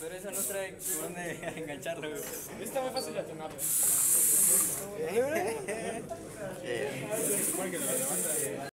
Pero esa no trae por dónde engancharlo, güey. Está muy fácil de atonarlo. Se supone que te la levanta.